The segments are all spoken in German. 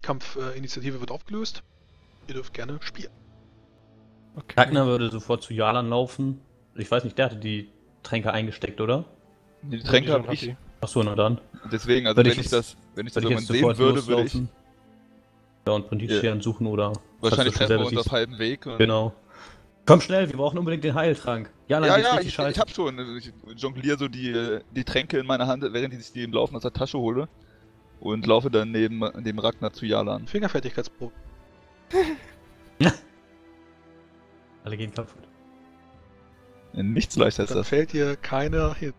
Kampfinitiative wird aufgelöst. Ihr dürft gerne spielen. Okay. Ragnar würde sofort zu Jalan laufen. Ich weiß nicht, der hatte die Tränke eingesteckt, oder? Die Tränke Dijon habe hat ich. die. Achso, na dann. Deswegen, also Würde wenn ich ich jetzt- das Würde ich irgendwann jetzt sehen sofort würde, würde ich loslaufen. Ja, und Brindician suchen oder... wahrscheinlich falls du schon treffen wir selber uns auf siehst. halbem Weg. Und Genau. Komm schnell, wir brauchen unbedingt den Heiltrank. Jalan, ja, geht's ja, richtig ich scheiße. hab schon. Ich jongliere so die Tränke in meiner Hand, während ich die im Laufen aus der Tasche hole. Und laufe dann neben dem Ragnar zu Jalan. Fingerfertigkeitsprobe. Alle gehen kaputt. Nichts leichter als Dann das. fällt dir keiner hin.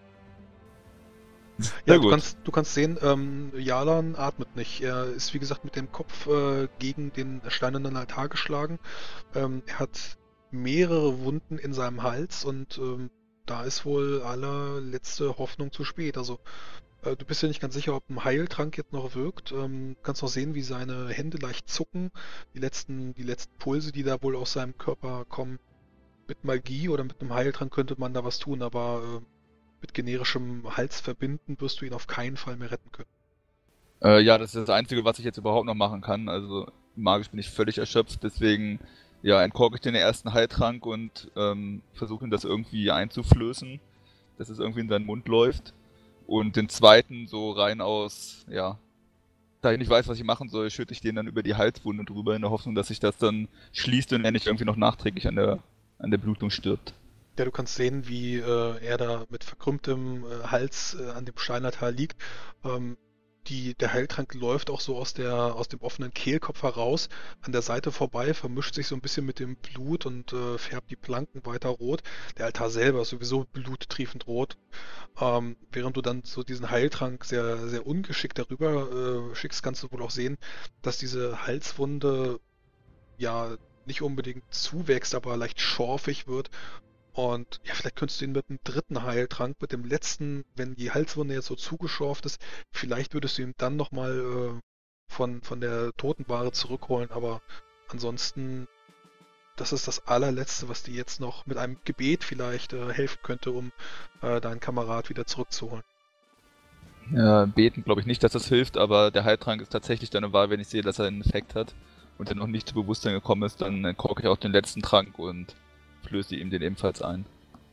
Sehr Ja, gut. du kannst sehen, Jalan atmet nicht. Er ist, wie gesagt, mit dem Kopf gegen den steinernen Altar geschlagen. Er hat mehrere Wunden in seinem Hals und da ist wohl allerletzte Hoffnung zu spät. Also, du bist ja nicht ganz sicher, ob ein Heiltrank jetzt noch wirkt. Kannst noch sehen, wie seine Hände leicht zucken. Die letzten Pulse, die da wohl aus seinem Körper kommen. Mit Magie oder mit einem Heiltrank könnte man da was tun, aber mit generischem Halsverbinden wirst du ihn auf keinen Fall mehr retten können. Ja, das ist das Einzige, was ich jetzt überhaupt noch machen kann. Also magisch bin ich völlig erschöpft, deswegen ja, entkorke ich den ersten Heiltrank und versuche ihm das irgendwie einzuflößen, dass es irgendwie in seinen Mund läuft. Und den zweiten so rein aus, ja, da ich nicht weiß, was ich machen soll, schütte ich den dann über die Halswunde drüber, in der Hoffnung, dass sich das dann schließt und er nicht irgendwie noch nachträglich an der Blutung stirbt. Ja, du kannst sehen, wie er da mit verkrümmtem Hals an dem Steinertal liegt. Der Heiltrank läuft auch so aus dem offenen Kehlkopf heraus, an der Seite vorbei, vermischt sich so ein bisschen mit dem Blut und färbt die Planken weiter rot. Der Altar selber ist sowieso bluttriefend rot. Während du dann so diesen Heiltrank sehr, sehr ungeschickt darüber schickst, kannst du wohl auch sehen, dass diese Halswunde ja nicht unbedingt zuwächst, aber leicht schorfig wird. Und ja, vielleicht könntest du ihn mit dem dritten Heiltrank, mit dem letzten, wenn die Halswunde jetzt so zugeschorft ist, vielleicht würdest du ihn dann nochmal von der Totenware zurückholen, aber ansonsten, das ist das allerletzte, was dir jetzt noch mit einem Gebet vielleicht helfen könnte, um deinen Kamerad wieder zurückzuholen. Ja, beten glaube ich nicht, dass das hilft, aber der Heiltrank ist tatsächlich deine Wahl, wenn ich sehe, dass er einen Effekt hat und er noch nicht zu Bewusstsein gekommen ist, dann korke ich auch den letzten Trank und flöße ihm den ebenfalls ein.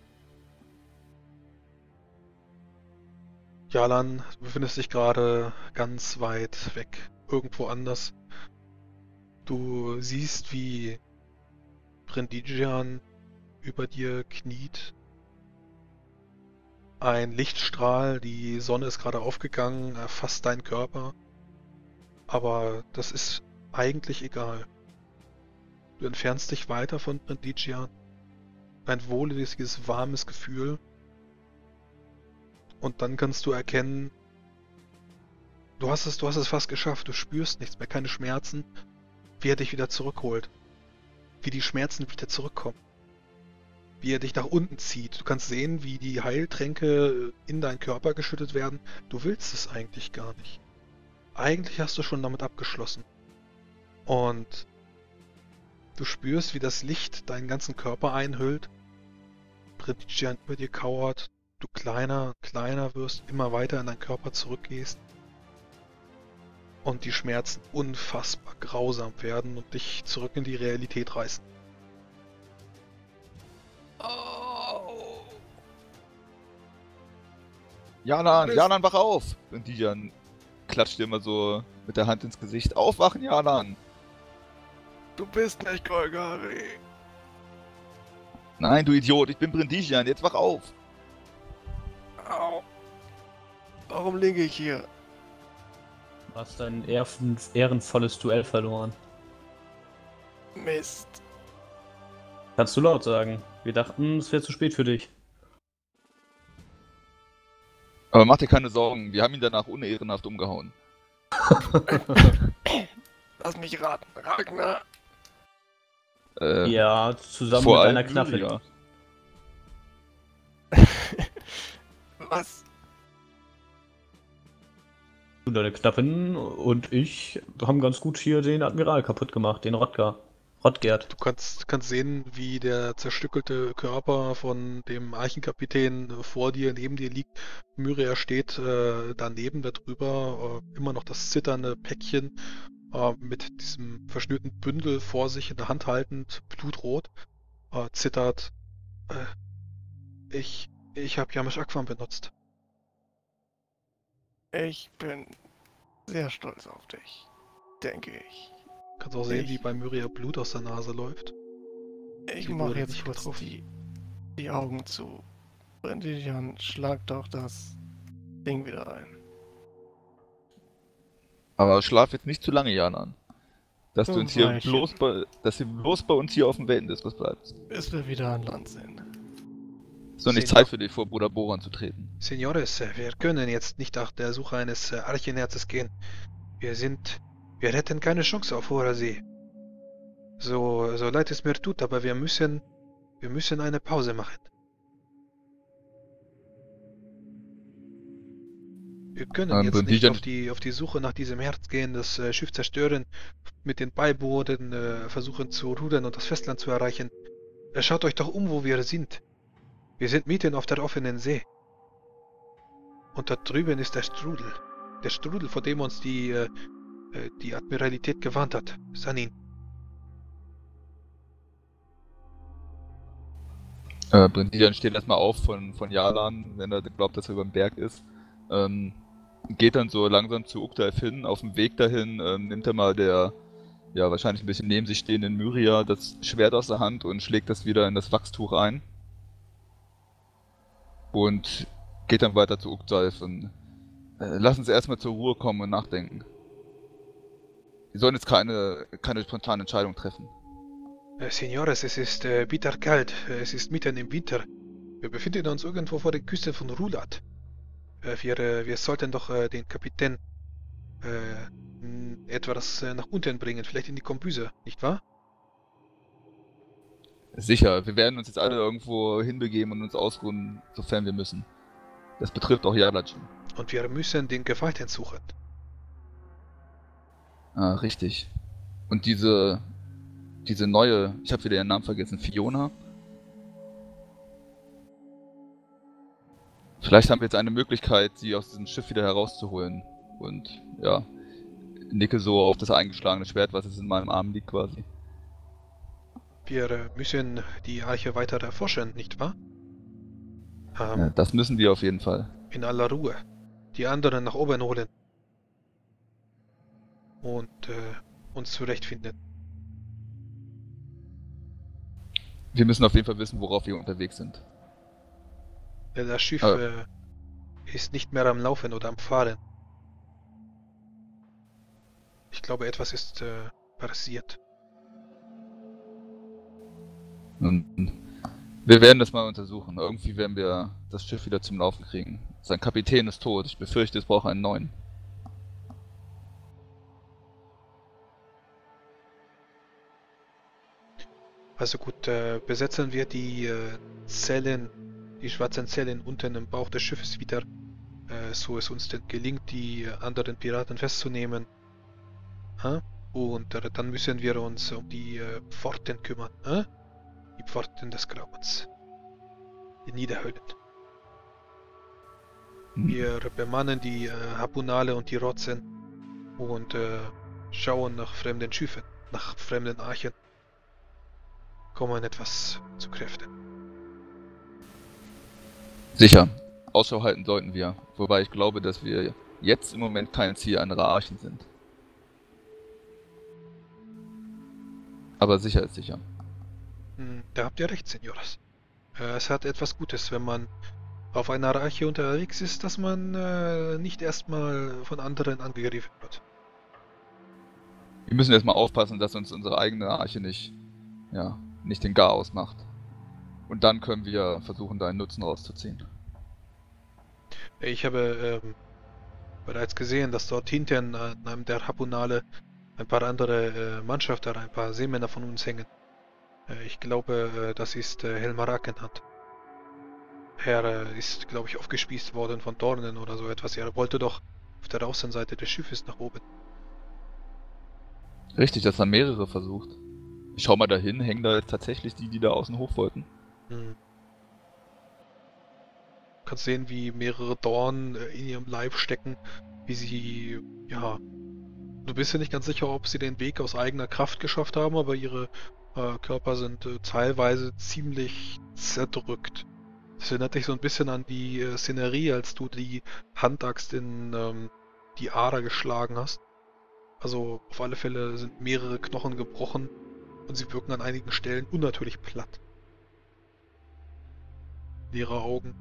Jalan, du befindest dich gerade ganz weit weg, irgendwo anders. Du siehst, wie Brindigian über dir kniet. Ein Lichtstrahl, die Sonne ist gerade aufgegangen, erfasst deinen Körper. Aber das ist eigentlich egal. Du entfernst dich weiter von Brindigian. Ein wohliges, warmes Gefühl. Und dann kannst du erkennen, du hast es fast geschafft. Du spürst nichts mehr, keine Schmerzen. Wie er dich wieder zurückholt. Wie die Schmerzen wieder zurückkommen. Wie er dich nach unten zieht. Du kannst sehen, wie die Heiltränke in deinen Körper geschüttet werden. Du willst es eigentlich gar nicht. Eigentlich hast du schon damit abgeschlossen. Und du spürst, wie das Licht deinen ganzen Körper einhüllt. Brindigian über dir kauert. Du kleiner wirst, immer weiter in deinen Körper zurückgehst. Und die Schmerzen unfassbar grausam werden und dich zurück in die Realität reißen. Jalan, wach auf! Und Dijan klatscht dir immer so mit der Hand ins Gesicht. Aufwachen, Jalan! Du bist nicht Golgari. Nein, du Idiot, ich bin Brindigian, jetzt wach auf! Au. Warum liege ich hier? Du hast ein ehrenvolles Duell verloren. Mist. Kannst du laut sagen. Wir dachten, es wäre zu spät für dich. Aber mach dir keine Sorgen, wir haben ihn danach unehrenhaft umgehauen. Lass mich raten. Ragnar. Ja, zusammen vor mit allem einer Knappe. Lyria. Was? Du, deine Knappin und ich haben ganz gut hier den Admiral kaputt gemacht, den Rotgerd. Du kannst sehen, wie der zerstückelte Körper von dem Archenkapitän vor dir, neben dir liegt. Myria steht daneben darüber, immer noch das zitternde Päckchen. mit diesem verschnürten Bündel vor sich in der Hand haltend, blutrot, zittert. Ich habe Yamish Akwan benutzt. Ich bin sehr stolz auf dich, denke ich. Kannst auch sehen, wie bei Myria Blut aus der Nase läuft. Ich Die mache wurde jetzt nicht kurz getroffen. die Augen zu. Brendilian, schlag doch das Ding wieder ein. Aber schlaf jetzt nicht zu lange, Janan. Dass So du ein uns hier Weilchen. bloß bei uns hier auf dem Weltendiskus bleibst. Bis wir wieder an Land sind. Ist doch nicht Senior. Zeit für dich, vor Bruder Boran zu treten. Senores, wir können jetzt nicht nach der Suche eines Archenerzes gehen. Wir hätten keine Chance auf hoher See. So leid es mir tut, aber wir müssen eine Pause machen. Wir können jetzt nicht Brendilian- auf die Suche nach diesem Herz gehen, das Schiff zerstören, mit den Beibooten versuchen zu rudern und das Festland zu erreichen. Schaut euch doch um, wo wir sind. Wir sind mitten auf der offenen See. Und da drüben ist der Strudel. Der Strudel, vor dem uns die Admiralität gewarnt hat. Sanin. Brendilian steht erstmal auf von Jalan, wenn er glaubt, dass er über dem Berg ist. Geht dann so langsam zu Uktaif hin. Auf dem Weg dahin nimmt er mal der, ja, wahrscheinlich ein bisschen neben sich stehenden Myria das Schwert aus der Hand und schlägt das wieder in das Wachstuch ein. Und geht dann weiter zu Uktaif und lassen Sie erstmal zur Ruhe kommen und nachdenken. Sie sollen jetzt keine spontane Entscheidung treffen. Senores, es ist bitterkalt. Es ist mitten im Winter. Wir befinden uns irgendwo vor der Küste von Rulat. Wir sollten doch den Kapitän etwas nach unten bringen, vielleicht in die Kombüse, nicht wahr? Sicher, wir werden uns jetzt alle irgendwo hinbegeben und uns ausruhen, sofern wir müssen. Das betrifft auch Yalajin. Und wir müssen den Geweihten suchen. Ah, richtig. Und diese neue, ich habe wieder ihren Namen vergessen, Fiona? Vielleicht haben wir jetzt eine Möglichkeit, sie aus diesem Schiff wieder herauszuholen. Und ja, nicke so auf das eingeschlagene Schwert, was jetzt in meinem Arm liegt quasi. Wir müssen die Arche weiter erforschen, nicht wahr? Ja, das müssen wir auf jeden Fall. In aller Ruhe. Die anderen nach oben holen. Und uns zurechtfinden. Wir müssen auf jeden Fall wissen, worauf wir unterwegs sind. Das Schiff Ah. ist nicht mehr am Laufen oder am Fahren. Ich glaube, etwas ist passiert. Und wir werden das mal untersuchen. Irgendwie werden wir das Schiff wieder zum Laufen kriegen. Sein Kapitän ist tot. Ich befürchte, es braucht einen neuen. Also gut, besetzen wir die Zellen, die schwarzen Zellen unten im Bauch des Schiffes wieder, so es uns denn gelingt, die anderen Piraten festzunehmen. Und dann müssen wir uns um die Pforten kümmern. Die Pforten des Grauens. Die Niederhöllen. Wir bemannen die Harpunale und die Rotzen und schauen nach fremden Schiffen, nach fremden Archen. Kommen etwas zu Kräften. Sicher. Ausschau halten sollten wir. Wobei ich glaube, dass wir jetzt im Moment kein Ziel anderer Archen sind. Aber sicher ist sicher. Da habt ihr recht, Senores. Es hat etwas Gutes, wenn man auf einer Arche unterwegs ist, dass man nicht erstmal von anderen angegriffen wird. Wir müssen erstmal aufpassen, dass uns unsere eigene Arche nicht den Garaus macht. Und dann können wir versuchen, da einen Nutzen rauszuziehen. Ich habe bereits gesehen, dass dort hinten an einem der Harpunale ein paar andere Mannschafter, ein paar Seemänner von uns hängen. Ich glaube, das ist Helmar Akenhat. Er ist, glaube ich, aufgespießt worden von Dornen oder so etwas. Er wollte doch auf der Außenseite des Schiffes nach oben. Richtig, das haben mehrere versucht. Ich schau mal dahin, hängen da jetzt tatsächlich die da außen hoch wollten. Du kannst sehen, wie mehrere Dornen in ihrem Leib stecken, wie sie, ja, Du bist ja nicht ganz sicher, ob sie den Weg aus eigener Kraft geschafft haben, aber ihre Körper sind teilweise ziemlich zerdrückt. Das erinnert dich so ein bisschen an die Szenerie, als du die Handaxt in die Ader geschlagen hast. Also auf alle Fälle sind mehrere Knochen gebrochen und sie wirken an einigen Stellen unnatürlich platt. Leere Augen.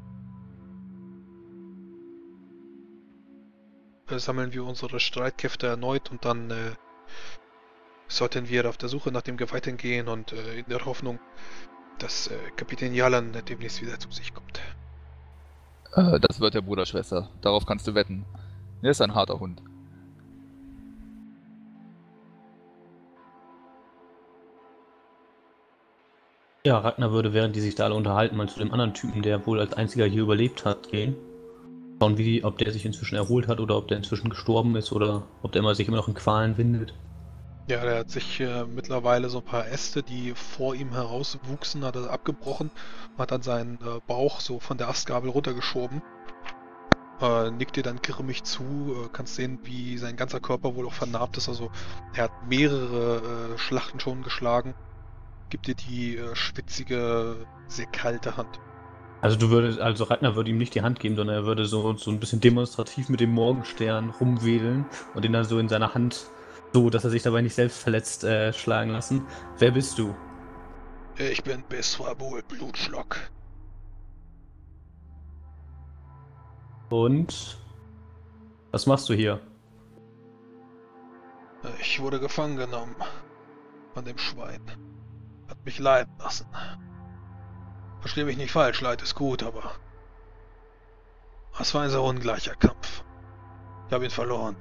Sammeln wir unsere Streitkräfte erneut und dann sollten wir auf der Suche nach dem Geweihten gehen und in der Hoffnung, dass Kapitän Jalan demnächst wieder zu sich kommt. Das wird der Bruder, Schwester. Darauf kannst du wetten. Er ist ein harter Hund. Ja, Ragnar würde, während die sich da alle unterhalten, mal zu dem anderen Typen, der wohl als einziger hier überlebt hat, gehen. Schauen, ob der sich inzwischen erholt hat oder ob der inzwischen gestorben ist oder ob der sich immer noch in Qualen windet. Ja, der hat sich mittlerweile so ein paar Äste, die vor ihm herauswuchsen, hat er abgebrochen, hat dann seinen Bauch so von der Astgabel runtergeschoben, nickt dir dann grimmig zu, kannst sehen, wie sein ganzer Körper wohl auch vernarbt ist, also er hat mehrere Schlachten schon geschlagen, gibt dir die schwitzige, sehr kalte Hand. Also Ragnar würde ihm nicht die Hand geben, sondern er würde so ein bisschen demonstrativ mit dem Morgenstern rumwedeln und ihn dann so in seiner Hand, so dass er sich dabei nicht selbst verletzt, schlagen lassen. Wer bist du? Ich bin Beswabul Blutschlock. Und was machst du hier? Ich wurde gefangen genommen von dem Schwein. Hat mich leiden lassen. Versteh mich nicht falsch, Leid ist gut, aber es war ein sehr ungleicher Kampf. Ich habe ihn verloren.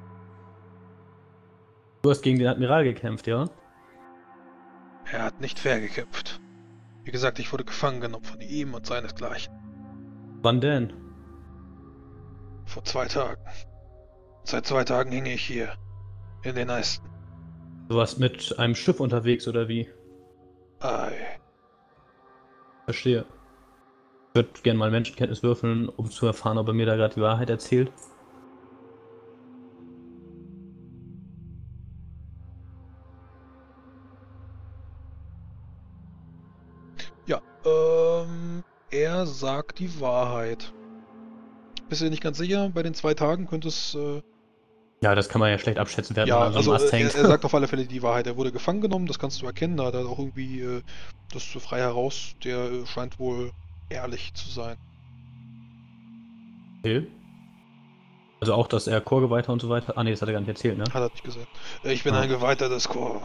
Du hast gegen den Admiral gekämpft, ja? Er hat nicht fair gekämpft. Wie gesagt, ich wurde gefangen genommen von ihm und seinesgleichen. Wann denn? Vor 2 Tagen. Seit 2 Tagen hing ich hier. In den Ästen. Du warst mit einem Schiff unterwegs, oder wie? Ei. Verstehe. Ich würde gerne mal Menschenkenntnis würfeln, um zu erfahren, ob er mir da gerade die Wahrheit erzählt. Ja, er sagt die Wahrheit. Bist du dir nicht ganz sicher? Bei den 2 Tagen könnte es... Ja, das kann man ja schlecht abschätzen, während ja, man an so einem also Ast er hängt. sagt auf alle Fälle die Wahrheit. Er wurde gefangen genommen, das kannst du erkennen. Da hat er auch irgendwie das so frei heraus. Der scheint wohl ehrlich zu sein. Okay. Also auch, dass er Chorgeweihter und so weiter... Ah ne, das hat er gar nicht erzählt, ne? Hat er nicht gesagt. Ich bin ein Geweihter des Chor.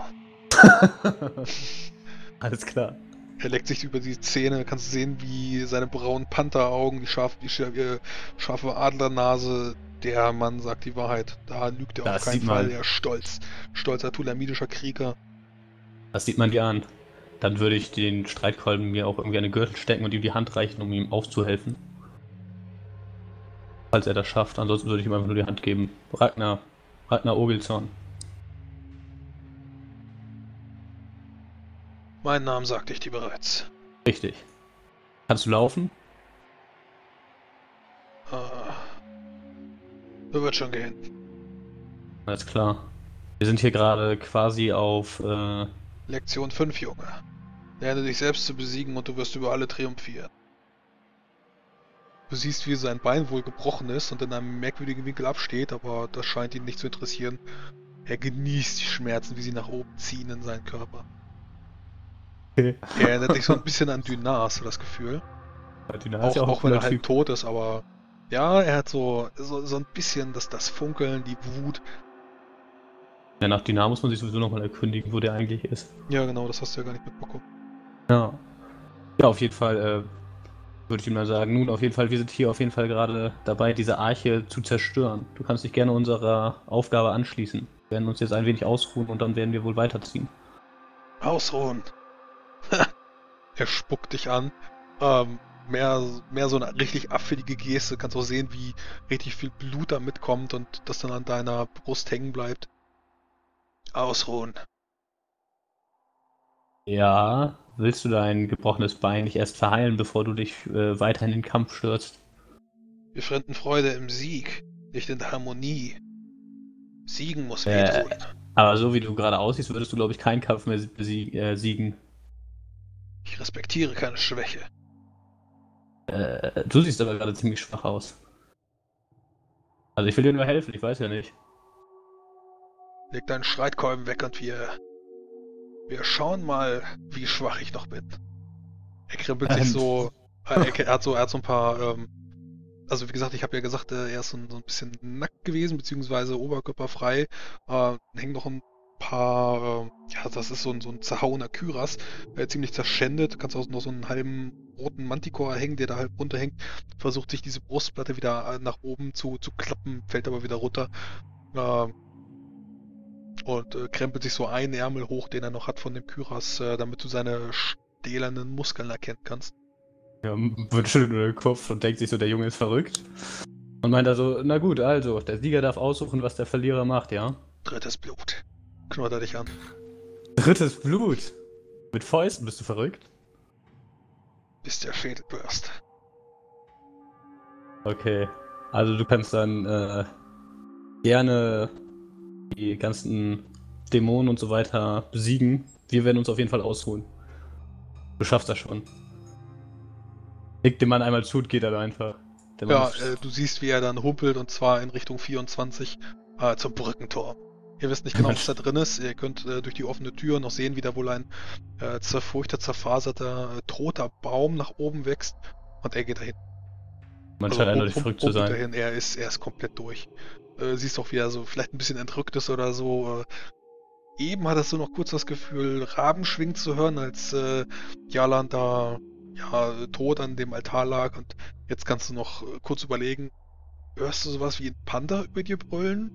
Alles klar. Er leckt sich über die Zähne, kannst sehen, wie seine braunen Pantheraugen, die scharfe Adlernase, der Mann sagt die Wahrheit. Da lügt er Das auf keinen sieht man. Fall. Er ist stolz. Stolzer tulamidischer Krieger. Das sieht man dir an. Dann würde ich den Streitkolben mir auch irgendwie an den Gürtel stecken und ihm die Hand reichen, um ihm aufzuhelfen. Falls er das schafft. Ansonsten würde ich ihm einfach nur die Hand geben. Ragnar Ogilzorn. Meinen Namen sagte ich dir bereits. Richtig. Kannst du laufen? Wird schon gehen. Alles klar. Wir sind hier gerade quasi auf... Lektion 5, Junge. Lerne dich selbst zu besiegen und du wirst über alle triumphieren. Du siehst, wie sein Bein wohl gebrochen ist und in einem merkwürdigen Winkel absteht, aber das scheint ihn nicht zu interessieren. Er genießt die Schmerzen, wie sie nach oben ziehen in seinen Körper. Er erinnert dich so ein bisschen an Dynar, hast du das Gefühl? Auch wenn er halt tot ist, aber ja, er hat so ein bisschen das Funkeln, die Wut. Ja, nach Dynar muss man sich sowieso nochmal erkundigen, wo der eigentlich ist. Ja, genau, das hast du ja gar nicht mitbekommen. Ja. Ja, auf jeden Fall würde ich ihm mal sagen, nun auf jeden Fall, wir sind hier auf jeden Fall gerade dabei, diese Arche zu zerstören. Du kannst dich gerne unserer Aufgabe anschließen. Wir werden uns jetzt ein wenig ausruhen und dann werden wir wohl weiterziehen. Ausruhen. Er spuckt dich an. Mehr so eine richtig abfällige Geste. Kannst auch sehen, wie richtig viel Blut da mitkommt und das dann an deiner Brust hängen bleibt. Ausruhen. Ja, willst du dein gebrochenes Bein nicht erst verheilen, bevor du dich weiter in den Kampf stürzt? Wir finden Freude im Sieg, nicht in der Harmonie. Siegen muss Äh, wehtun. Aber so wie du gerade aussiehst, würdest du, glaube ich, keinen Kampf mehr siegen. Ich respektiere keine Schwäche. Du siehst aber gerade ziemlich schwach aus. Also ich will dir nur helfen, ich weiß ja nicht. Leg deinen Streitkolben weg und wir schauen mal, wie schwach ich noch bin. Er kribbelt sich so, er hat so ein paar, also wie gesagt, ich habe ja gesagt, er ist so ein bisschen nackt gewesen, beziehungsweise oberkörperfrei. Hängen noch ein paar, ja, das ist so ein zerhauener Kyras, ziemlich zerschändet. Du kannst auch noch so einen halben roten Manticore hängen, der da halb runterhängt. Versucht sich diese Brustplatte wieder nach oben zu klappen, fällt aber wieder runter. Und krempelt sich so einen Ärmel hoch, den er noch hat von dem Kyras, damit du seine stählernen Muskeln erkennen kannst. Ja, wird schüttelt nur den Kopf und denkt sich so, der Junge ist verrückt. Und meint also, na gut, also, der Sieger darf aussuchen, was der Verlierer macht, ja? Drittes Blut. Knurrt er dich an. Drittes Blut. Mit Fäusten, bist du verrückt? Bis der Schädel bürst. Okay. Also du kannst dann gerne die ganzen Dämonen und so weiter besiegen. Wir werden uns auf jeden Fall ausruhen. Du schaffst das schon. Nickt dem Mann einmal zu und geht dann einfach. Der Mann Ja, ist- du siehst, wie er dann humpelt und zwar in Richtung 24 zum Brückenturm. Ihr wisst nicht genau, was da drin ist. Ihr könnt durch die offene Tür noch sehen, wie da wohl ein zerfurchter, zerfaserter, toter Baum nach oben wächst. Und er geht dahin. Man scheint eindeutig hum- verrückt zu humpelt sein. Dahin. Er ist komplett durch. Siehst auch, wie er so vielleicht ein bisschen entrückt ist oder so. Eben hattest du noch kurz das Gefühl, Rabenschwingen zu hören, als Jalan da tot an dem Altar lag. Und jetzt kannst du noch kurz überlegen, hörst du sowas wie ein Panda über dir brüllen?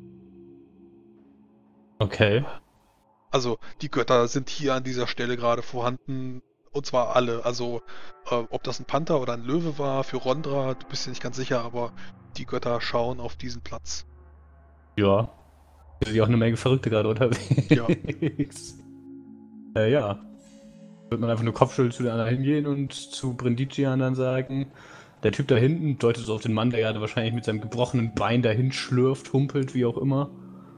Okay. Also, die Götter sind hier an dieser Stelle gerade vorhanden. Und zwar alle. Also, ob das ein Panther oder ein Löwe war für Rondra, du bist dir nicht ganz sicher, aber die Götter schauen auf diesen Platz. Ja. Hier sind ja auch eine Menge Verrückte gerade unterwegs. Ja. Wird man einfach nur Kopfschütteln zu den anderen hingehen und zu Brindician dann sagen, der Typ da hinten deutet so auf den Mann, der gerade wahrscheinlich mit seinem gebrochenen Bein dahin schlürft, humpelt, wie auch immer.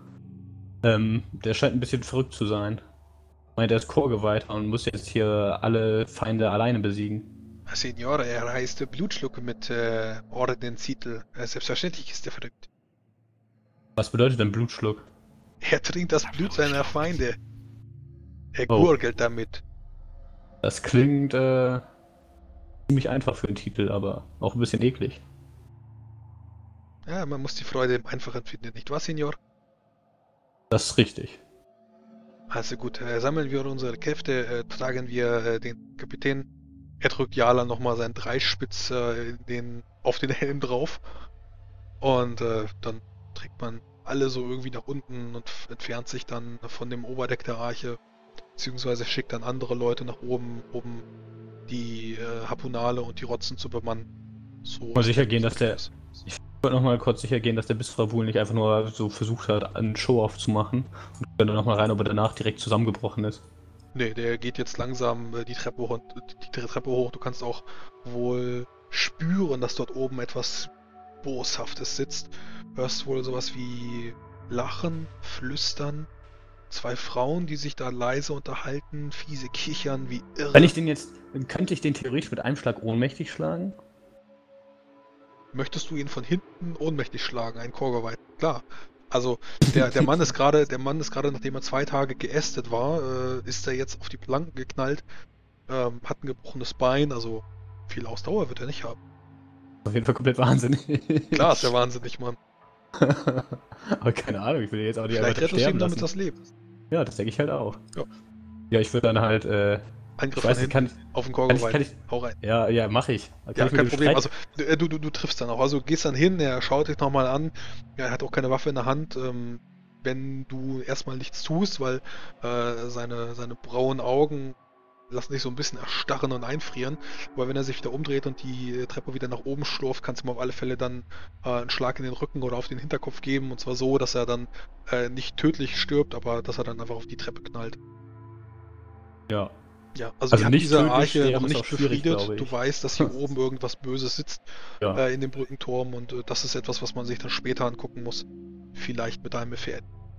Der scheint ein bisschen verrückt zu sein. Meint, er ist Chorgeweihter und muss jetzt hier alle Feinde alleine besiegen. Signore, er heißt Blutschluck mit Ordenstitel. Selbstverständlich ist er verrückt. Was bedeutet denn Blutschluck? Er trinkt das Blut seiner Feinde. Er Oh. gurgelt damit. Das klingt ziemlich einfach für den Titel, aber auch ein bisschen eklig. Ja, man muss die Freude im Einfachen finden, nicht wahr, Signor? Das ist richtig. Also gut, sammeln wir unsere Kräfte, tragen wir den Kapitän. Er drückt Jala nochmal seinen Dreispitz auf den Helm drauf. Und dann trägt man alle so irgendwie nach unten und entfernt sich dann von dem Oberdeck der Arche. Beziehungsweise schickt dann andere Leute nach oben, um die Harpunale und die Rotzen zu bemannen. So. Mal sicher gehen, dass der- ist. Ich wollte nochmal kurz sicher gehen, dass der Bisfrabul nicht einfach nur so versucht hat, einen Show-Off zu machen. Und ich dann nochmal rein, ob er danach direkt zusammengebrochen ist. Nee, der geht jetzt langsam die Treppe hoch. Du kannst auch wohl spüren, dass dort oben etwas Boshaftes sitzt. Hörst wohl sowas wie Lachen, Flüstern. Zwei Frauen, die sich da leise unterhalten, fiese Kichern wie irre. Wenn ich den jetzt, könnte ich den theoretisch mit einem Schlag ohnmächtig schlagen? Möchtest du ihn von hinten ohnmächtig schlagen, ein Chorgeweih? Klar. Also der Mann ist gerade, nachdem er 2 Tage geästet war, ist er jetzt auf die Planken geknallt, hat ein gebrochenes Bein, also viel Ausdauer wird er nicht haben. Auf jeden Fall komplett wahnsinnig. Klar ist der wahnsinnig, Mann. Aber keine Ahnung, ich will jetzt auch nicht Vielleicht einfach rettest du ihm sterben damit lassen. das Leben. Ja, das denke ich halt auch. Ja. Ja, ich würde dann halt, Angriff ich weiß von nicht, hinten auf den Chorgeweih. kann ich- Hau rein. ja, mache ich. Kann Ja, ich mit kein dem Problem. Streit- Also du triffst dann auch. Also du gehst dann hin, er schaut dich nochmal an. Ja, er hat auch keine Waffe in der Hand. Wenn du erstmal nichts tust, weil seine braunen Augen lassen sich so ein bisschen erstarren und einfrieren. Aber wenn er sich wieder umdreht und die Treppe wieder nach oben schlurft, kannst du ihm auf alle Fälle dann einen Schlag in den Rücken oder auf den Hinterkopf geben. Und zwar so, dass er dann nicht tödlich stirbt, aber dass er dann einfach auf die Treppe knallt. Ja. Ja, Also ihr habt nicht diese tödlich Arche wäre noch es nicht auch schwierig, befriedet. glaube ich. Du weißt, dass hier oben irgendwas Böses sitzt Ja. in dem Brückenturm und das ist etwas, was man sich dann später angucken muss. Vielleicht mit einem Befehl.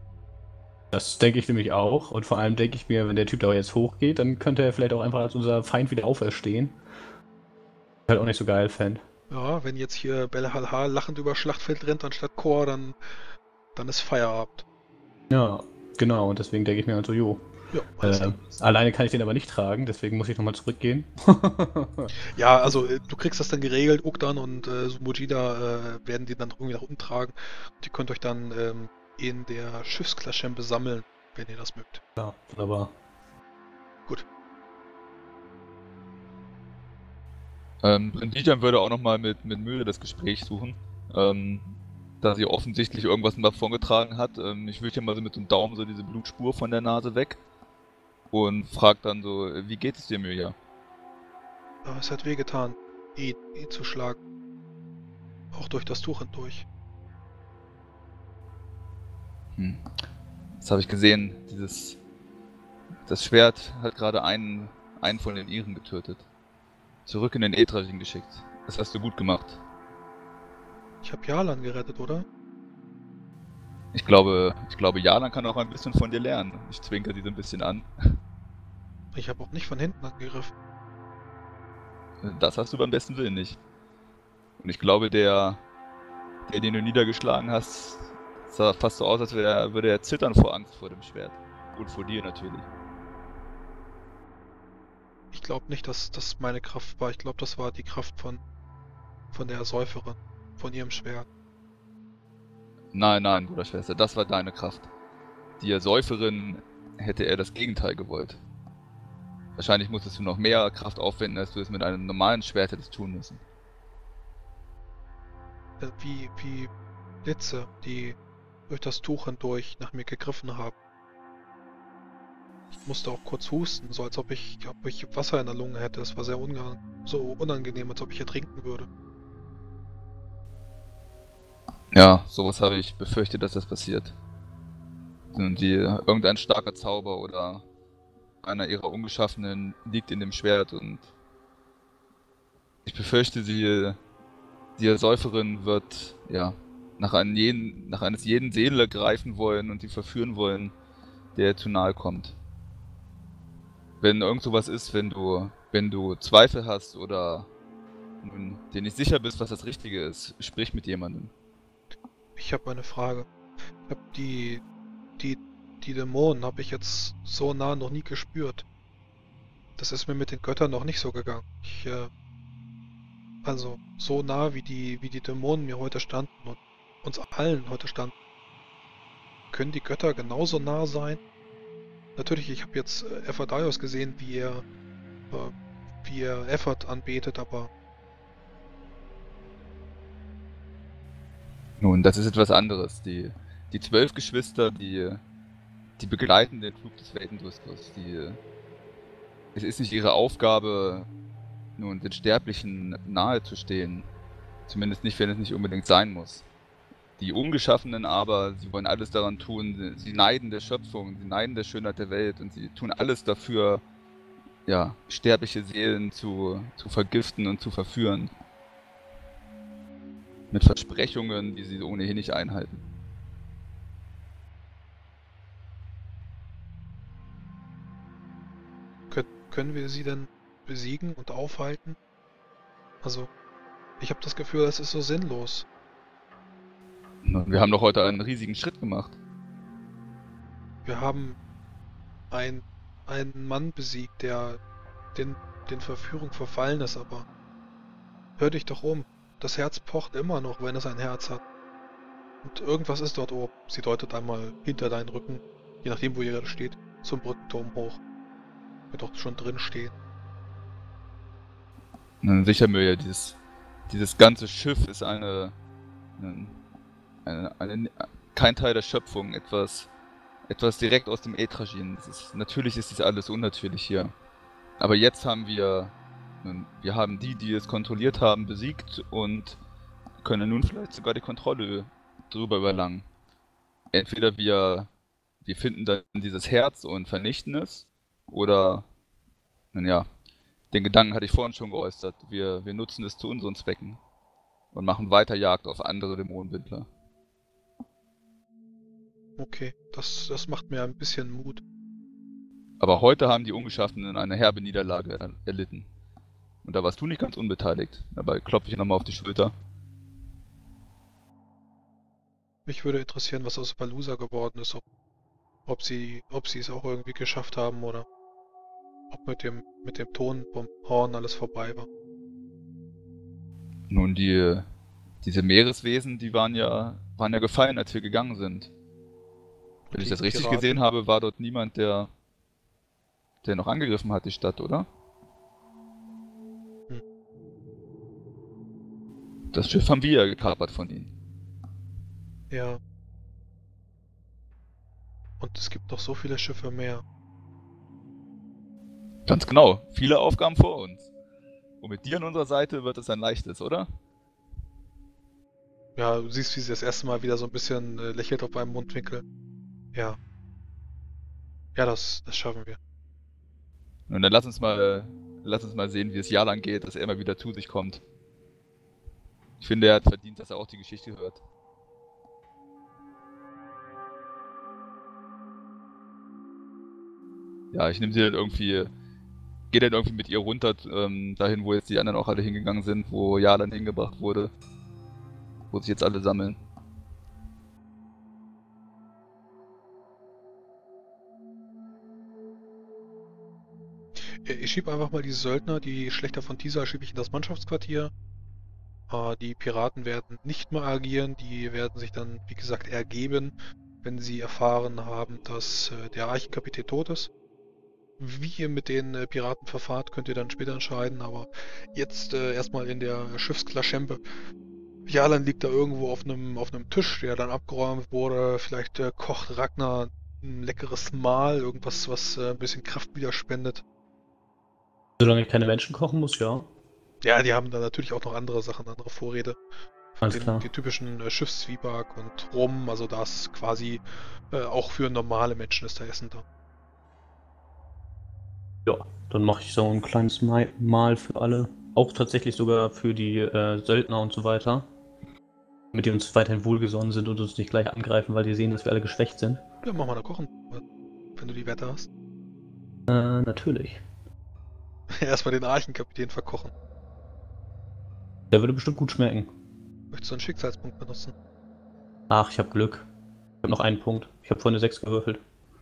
Das denke ich nämlich auch. Und vor allem denke ich mir, wenn der Typ da jetzt hochgeht, dann könnte er vielleicht auch einfach als unser Feind wieder auferstehen. Ich halt auch nicht so geil fände. Ja, wenn jetzt hier Belhalha lachend über Schlachtfeld rennt anstatt Chor, dann ist Feierabend. Ja, genau. Und deswegen denke ich mir halt so, jo. Ja, alles klar. Alleine kann ich den aber nicht tragen, deswegen muss ich nochmal zurückgehen. Ja, also du kriegst das dann geregelt, Ukdan und Sumujida werden die dann irgendwie nach unten tragen. Und ihr könnt euch dann in der Schiffsklaschempe sammeln, wenn ihr das mögt. Ja, wunderbar. Brindijan würde auch nochmal mit Mühle das Gespräch suchen, da sie offensichtlich irgendwas davongetragen hat. Ich würde hier mal so mit dem Daumen so diese Blutspur von der Nase weg und frag dann so, wie geht es dir, Myria? Aber es hat wehgetan, ihn zu schlagen. Auch durch das Tuch hindurch. Das habe ich gesehen, das Schwert hat gerade einen von den Iren getötet. Zurück in den Etrajin geschickt. Das hast du gut gemacht. Ich habe Jalan gerettet, oder? Ich glaube, Jalan kann auch ein bisschen von dir lernen. Ich zwinker die so ein bisschen an. Ich habe auch nicht von hinten angegriffen. Das hast du beim besten Willen nicht. Und ich glaube, den du niedergeschlagen hast, sah fast so aus, als würde er zittern vor Angst vor dem Schwert. Und vor dir natürlich. Ich glaube nicht, dass das meine Kraft war. Ich glaube, das war die Kraft von der Säuferin, von ihrem Schwert. Nein, Bruder, Schwester, das war deine Kraft. Die Säuferin hätte er das Gegenteil gewollt. Wahrscheinlich musstest du noch mehr Kraft aufwenden, als du es mit einem normalen Schwert hättest tun müssen. Wie Blitze, die durch das Tuch hindurch nach mir gegriffen haben. Ich musste auch kurz husten, so als ob ich Wasser in der Lunge hätte. Es war sehr so unangenehm, als ob ich ertrinken würde. Ja, sowas habe ich befürchtet, dass das passiert. Irgendein starker Zauber oder einer ihrer Ungeschaffenen liegt in dem Schwert und ich befürchte, die Säuferin wird, ja, nach eines jeden Seele greifen wollen und die verführen wollen, der ihr zu nahe kommt. Wenn irgend sowas ist, wenn du Zweifel hast oder dir nicht sicher bist, was das Richtige ist, sprich mit jemandem. Ich habe eine Frage. Ich habe die Dämonen habe ich jetzt so nah noch nie gespürt. Das ist mir mit den Göttern noch nicht so gegangen. Also so nah wie die Dämonen mir heute standen und uns allen heute standen. Können die Götter genauso nah sein? Natürlich, ich habe jetzt Ephadaios gesehen, wie er Ephod anbetet, aber Nun, das ist etwas anderes. Die 12 Geschwister, die begleiten den Flug des Weltendriskus. Es ist nicht ihre Aufgabe, nun den Sterblichen nahe zu stehen. Zumindest nicht, wenn es nicht unbedingt sein muss. Die Ungeschaffenen aber, sie wollen alles daran tun, sie neiden der Schöpfung, sie neiden der Schönheit der Welt und sie tun alles dafür, ja, sterbliche Seelen zu vergiften und zu verführen. Mit Versprechungen, die sie ohnehin nicht einhalten. können wir sie denn besiegen und aufhalten? Also, ich habe das Gefühl, es ist so sinnlos. Nun, wir haben doch heute einen riesigen Schritt gemacht. Wir haben einen Mann besiegt, der den Verführung verfallen ist, aber hör dich doch um. Das Herz pocht immer noch, wenn es ein Herz hat. Und irgendwas ist dort oben. Sie deutet einmal hinter deinen Rücken, je nachdem wo ihr gerade steht, zum Brückenturm hoch. Wird doch schon drin stehen. Nun, sicher, Mirja, dieses ganze Schiff ist kein Teil der Schöpfung, etwas direkt aus dem Etrajin. Natürlich ist dies alles unnatürlich hier. Aber jetzt haben wir haben die es kontrolliert haben, besiegt und können nun vielleicht sogar die Kontrolle drüber überlangen. Entweder wir finden dann dieses Herz und vernichten es, oder, nun ja, den Gedanken hatte ich vorhin schon geäußert, wir nutzen es zu unseren Zwecken und machen weiter Jagd auf andere Dämonenbündler. Okay, das macht mir ein bisschen Mut. Aber heute haben die Ungeschafften eine herbe Niederlage erlitten. Und da warst du nicht ganz unbeteiligt. Dabei klopfe ich nochmal auf die Schulter. Mich würde interessieren, was aus Balusa geworden ist, ob sie es auch irgendwie geschafft haben oder ob mit dem Ton vom Horn alles vorbei war. Nun, diese Meereswesen, die waren ja gefallen, als wir gegangen sind. Wenn ich Die das richtig Piraten? gesehen habe, war dort niemand, der noch angegriffen hat, die Stadt, oder? Hm. Das Schiff haben wir ja gekapert von ihnen. Ja. Und es gibt noch so viele Schiffe mehr. Ganz genau, viele Aufgaben vor uns. Und mit dir an unserer Seite wird es ein leichtes, oder? Ja, du siehst, wie sie das erste Mal wieder so ein bisschen lächelt auf einem Mundwinkel. Ja. Ja, das schaffen wir. Und dann lass uns mal sehen, wie es Jalan geht, dass er immer wieder zu sich kommt. Ich finde, er hat verdient, dass er auch die Geschichte hört. Ja, ich nehme sie dann irgendwie, gehe dann irgendwie mit ihr runter, dahin, wo jetzt die anderen auch alle hingegangen sind, wo Jalan hingebracht wurde. Wo sich jetzt alle sammeln. Ich schiebe einfach mal die Söldner, die Schlächter von Tisa, schiebe ich in das Mannschaftsquartier. Die Piraten werden nicht mehr agieren, die werden sich dann, wie gesagt, ergeben, wenn sie erfahren haben, dass der Archenkapitän tot ist. Wie ihr mit den Piraten verfahrt, könnt ihr dann später entscheiden, aber jetzt erstmal in der Schiffsklaschempe. Jalan liegt da irgendwo auf einem Tisch, der dann abgeräumt wurde. Vielleicht kocht Ragnar ein leckeres Mahl, irgendwas, was ein bisschen Kraft wieder spendet. Solange ich keine Menschen kochen muss, ja. Ja, die haben dann natürlich auch noch andere Sachen, andere Vorräte. Alles klar. Die typischen Schiffszwieback und Rum, also da ist quasi auch für normale Menschen ist da Essen da. Ja, dann mache ich so ein kleines Mahl für alle. Auch tatsächlich sogar für die Söldner und so weiter. Damit die uns weiterhin wohlgesonnen sind und uns nicht gleich angreifen, weil die sehen, dass wir alle geschwächt sind. Ja, mach mal da kochen, wenn du die Wette hast. Natürlich. Erstmal den Archenkapitän verkochen. Der würde bestimmt gut schmecken. Möchtest du einen Schicksalspunkt benutzen? Ach, ich habe Glück. Ich habe noch einen Punkt. Ich habe vorhin eine 6 gewürfelt.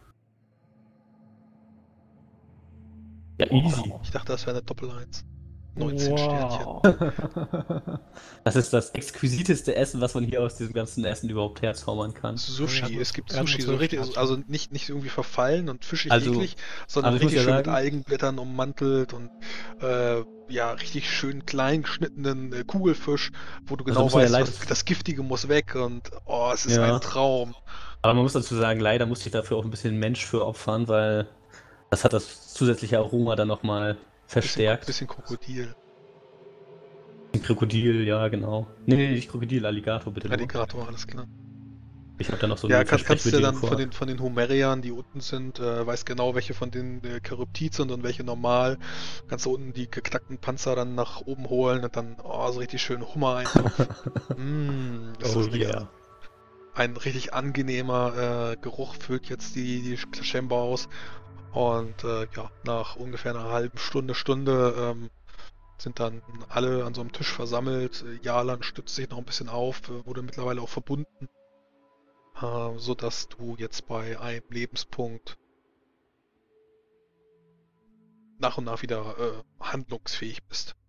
Ja, easy. Ich dachte, das wäre eine Doppel-1. 19 Sternchen. Das ist das exquisiteste Essen, was man hier aus diesem ganzen Essen überhaupt herzaubern kann. Sushi, Ja, es gibt wir haben Sushi, so 12 richtig, Sternchen. also nicht irgendwie verfallen und fischig Also- eklig, sondern also ich muss richtig ja schön mit sagen- Algenblättern ummantelt und ja, richtig schön klein geschnittenen Kugelfisch, wo du Also genau muss man ja weißt, leider- das Giftige muss weg und oh, es ist Ja. ein Traum. Aber man muss dazu sagen, leider musste ich dafür auch ein bisschen Mensch für opfern, weil das hat das zusätzliche Aroma dann nochmal verstärkt. Bisschen Krokodil. Ein Krokodil, ja, genau. Nee, nicht Krokodil, Alligator bitte. nur. Alligator, alles klar. Ich habe da noch so Ja, eine kannst du dir dann Versprechvideo von den Humerian, die unten sind, weißt genau, welche von denen Charybdit sind und welche normal. Kannst du unten die geknackten Panzer dann nach oben holen und dann, so richtig schön Hummer-Eintopf. Ist Oh das lecker. yeah. Ein richtig angenehmer Geruch füllt jetzt die Chamber aus. Und ja, nach ungefähr einer halben Stunde sind dann alle an so einem Tisch versammelt. Jalan stützt sich noch ein bisschen auf, wurde mittlerweile auch verbunden, sodass du jetzt bei einem Lebenspunkt nach und nach wieder handlungsfähig bist.